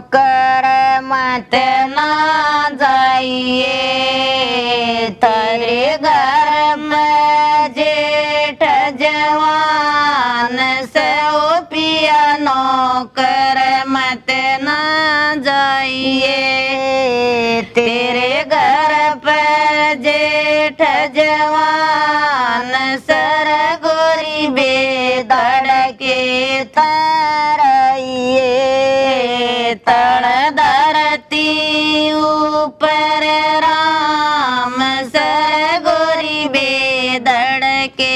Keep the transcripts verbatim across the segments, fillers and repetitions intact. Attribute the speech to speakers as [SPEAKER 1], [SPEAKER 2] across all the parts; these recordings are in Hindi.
[SPEAKER 1] नौकर मत ना जाइए, तेरे घर में जेठ जवान से ओ पिया नौकर मत ना जाइए, तेरे घर पर जेठ जवान सर गोरी बेदड़ के थरइए, तड़ धरती ऊपर राम सर गोरी बेदड़ के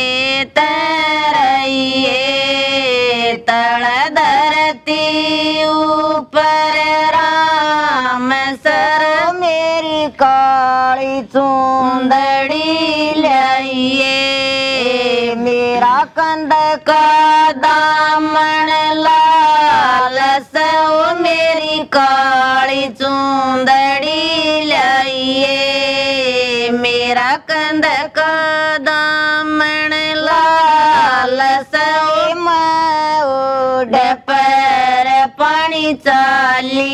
[SPEAKER 1] तरइए, तड़ धरती ऊपर राम सर मेरी काली चूंदड़ी लाइए, मेरा कंध का दामन लाल सो मेरी काली चूंदड़ी लाइए, मेरा कंध का दामन लाल सो मोड़ पर पानी चाली,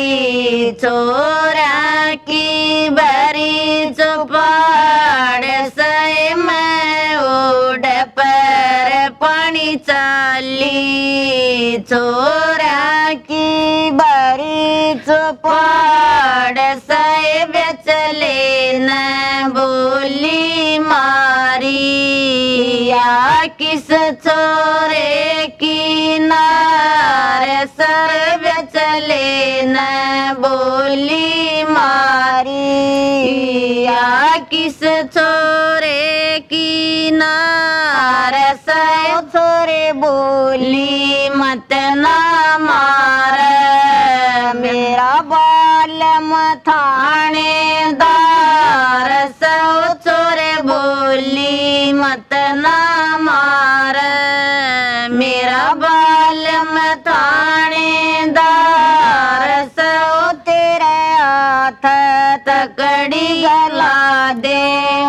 [SPEAKER 1] छोरा की बरी चौपाड़ से मैं ओढ़ पर पानी चाली, छोरा की बरी चौपाड़ से बेचले न बोली मारी, या किस छोरे की नार सर बेचले न बोली मारी, या किस छोरे की नार सर छोरे बोली मत ना मार, मेरा बाल मथाने दार सो छोरे बोली मत ना मार, मेरा बाल मथाने दार सो तेरे हाथ तकड़ी गला दे,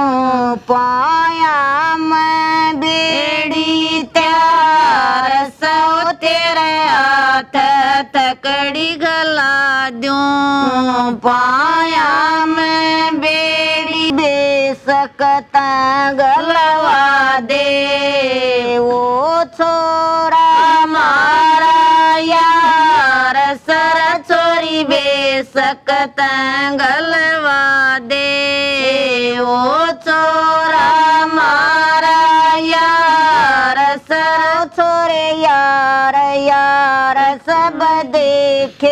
[SPEAKER 1] पाया मैं बेड़ी त्यार सो तेरे हाथ तकड़ी गला दूं, पाया मैं बेड़ी बेसकता गलवा दे, वो छोरा मारा यार सर छोरी बेसकता गलवा दे, वो छोरा मारा यार सर छोरे यार यार सब देखे,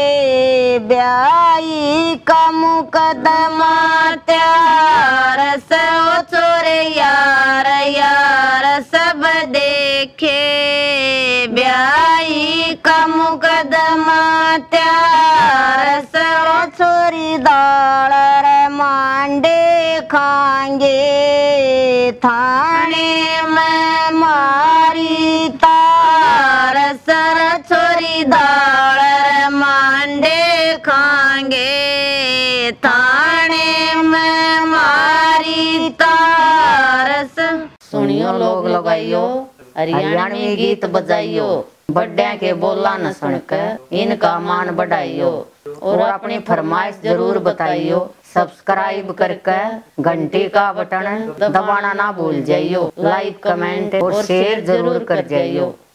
[SPEAKER 1] ब्याई का मुकदमा त्यार सो छोरे यार यार सब देखे, ब्याई का मुकदमा त्यार सो छोरी दाल मांडे खाएंगे, थाने में मारी तार सर छोरी दाल मांडे खाएंगे, थाने में मारी तार।
[SPEAKER 2] सुनियो लोग लगाइयो, हरियाणवी गीत बजाइयो, बड़े के बोला न सुनकर इनका मान बढ़ाइयो, और अपनी फरमाइश जरूर बताइयो, सब्सक्राइब करके घंटी का बटन दबाना ना भूल जाइयो, लाइक कमेंट और शेयर जरूर कर जाइयो।